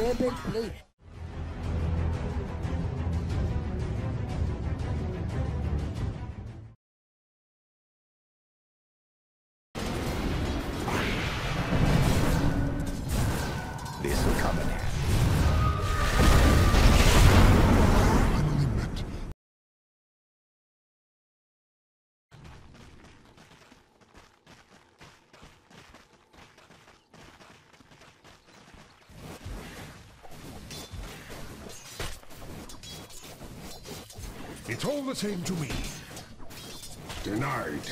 epic play. This will come in handy. It's all the same to me. Denied.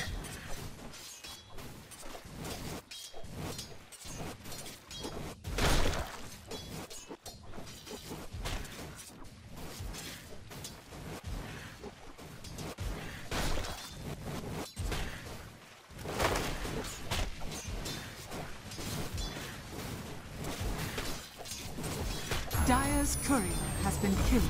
Dire's courier has been killed.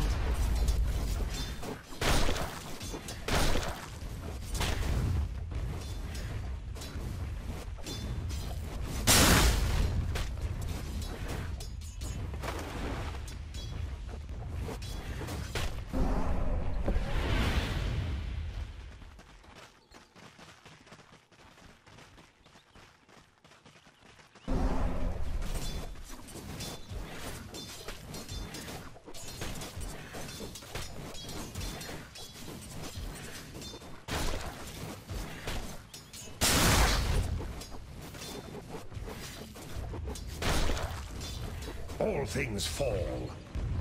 All things fall.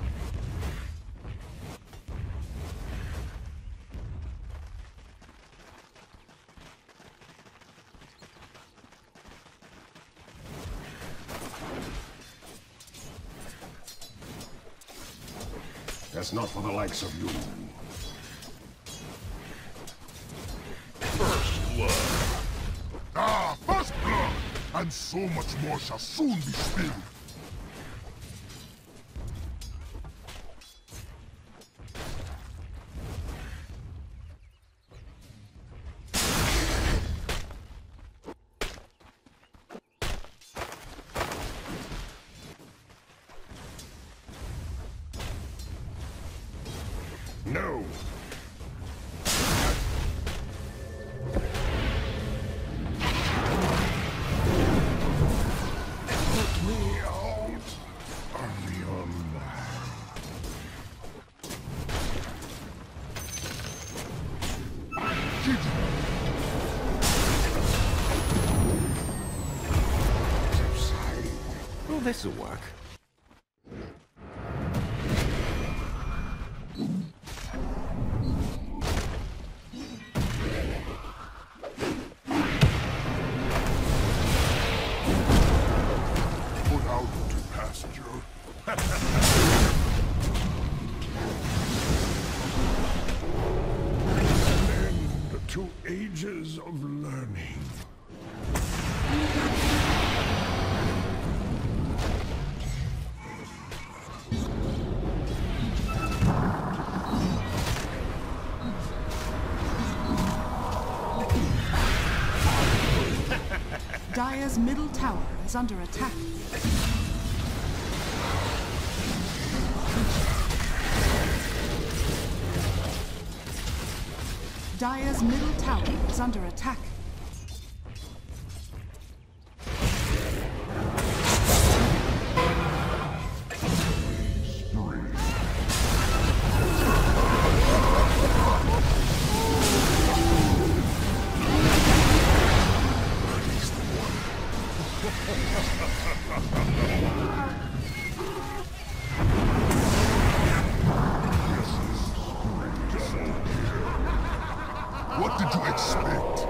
That's not for the likes of you. First blood. Ah, first blood! And so much more shall soon be spilled. No. Put me out of your mind. Well, this'll work. End to ages of learning. Dire's middle tower is under attack. Dire's middle tower is under attack. What did you expect?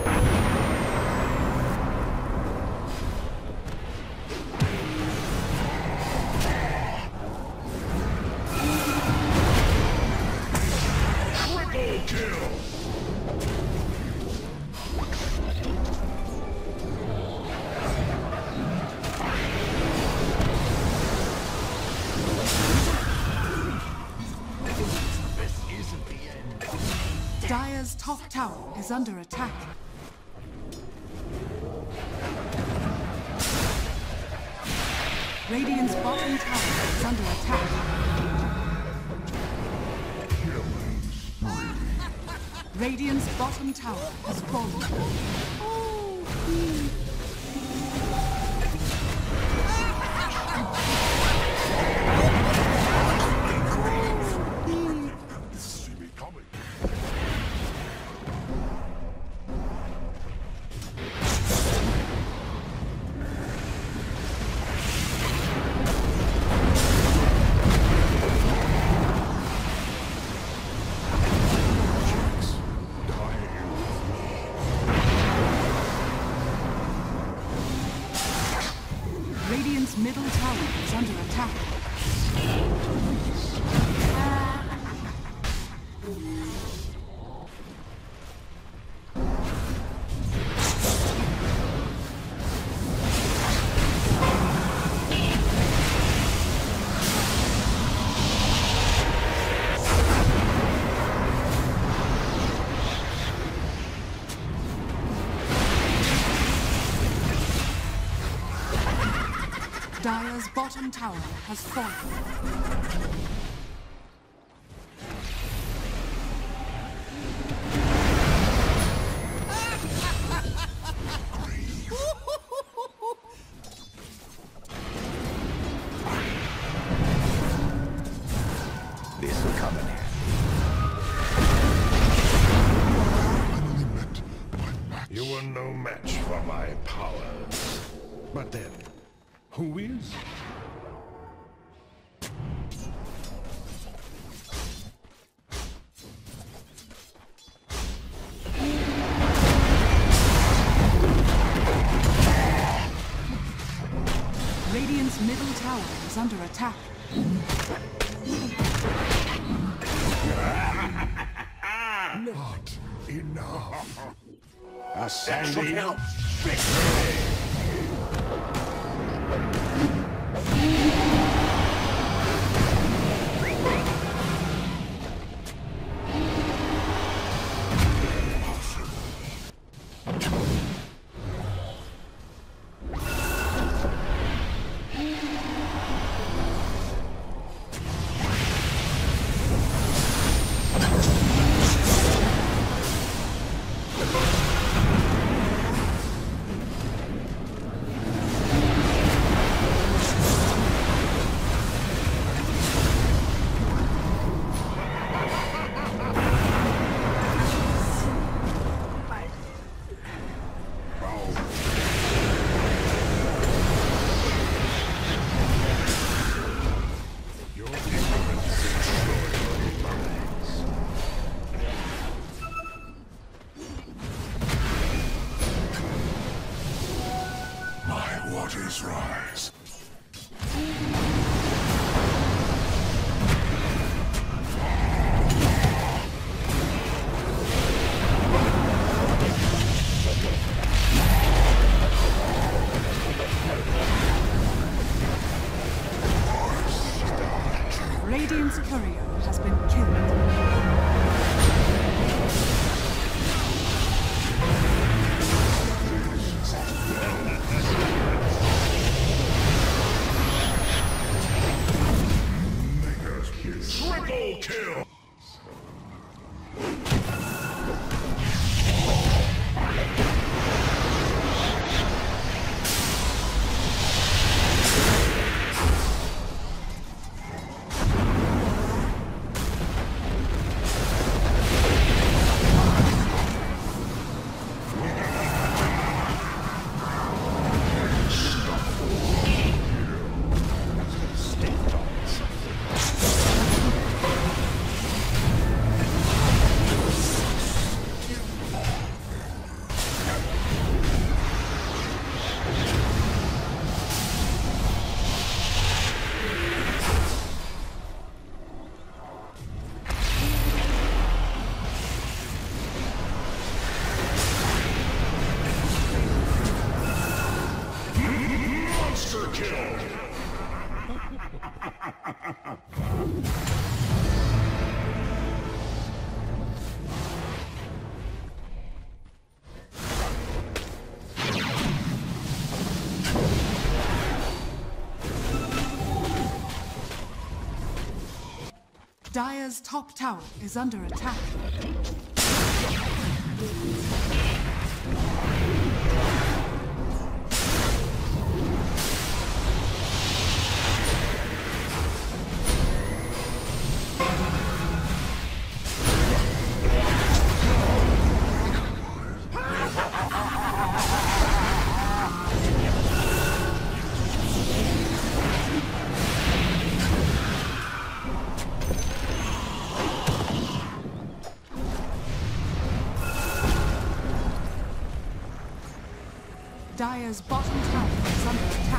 Triple kill! Dire's top tower is under attack. Radiant's bottom tower is under attack. Radiant's bottom tower has fallen. See me coming. Radiant's middle tower is under attack. Dire's bottom tower has fallen. This will come in handy. Finally met my match. You were no match for my powers. But then, who is? Radiant's middle tower is under attack. Not enough. A sandy My waters rise. Radiant's courier has been killed. Dire's top tower is under attack. Dire's bottom tower is under attack.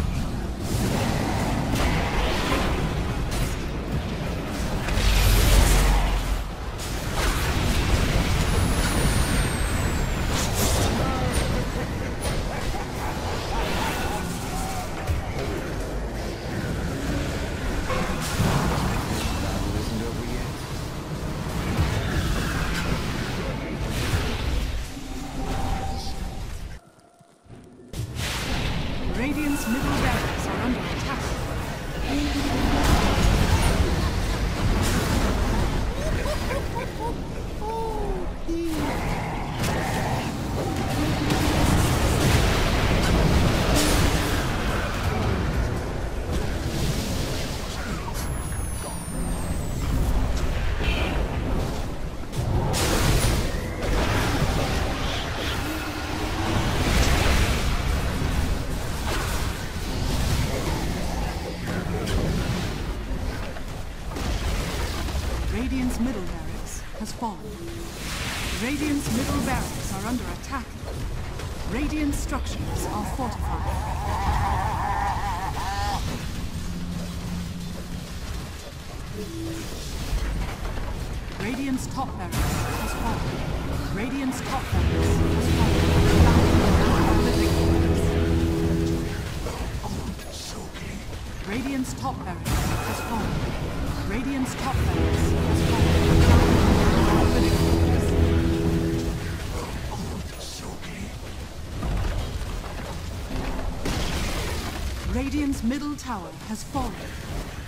Radiant's middle barracks are under attack. Radiant's middle barracks has fallen. Radiant's middle barracks are under attack. Radiant structures are fortified. Radiant's top barracks has fallen. Radiant's top barracks has fallen. Radiant's top barracks has fallen. Radiant's top barracks has fallen. Radiant's middle tower has fallen.